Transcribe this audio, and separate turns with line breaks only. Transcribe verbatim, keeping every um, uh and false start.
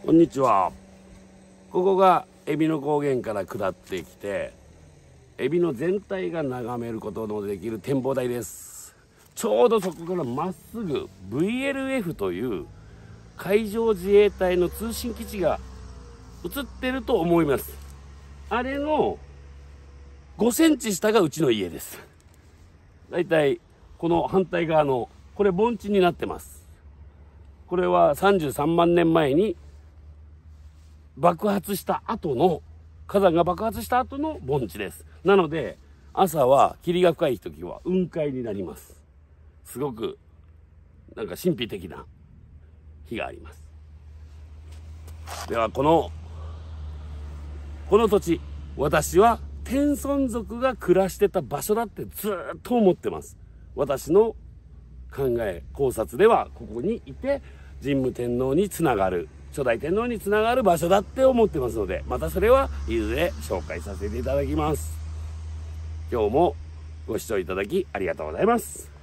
こんにちは。ここが海老の高原から下ってきて、海老の全体が眺めることのできる展望台です。ちょうどそこからまっすぐ ブイエルエフ という海上自衛隊の通信基地が映ってると思います。あれのごセンチ下がうちの家です。だいたいこの反対側のこれ盆地になってます。これはさんじゅうさんまんねんまえに爆発した後の火山が爆発した後の盆地です。なので朝は霧が深い時は雲海になります。すごくなんか神秘的な日があります。ではこのこの土地、私は天孫族が暮らしてた場所だってずっと思ってます。私の考え考察ではここにいて神武天皇につながる初代天皇につながる場所だって思ってますので、またそれはいずれ紹介させていただきます。今日もご視聴いただきありがとうございます。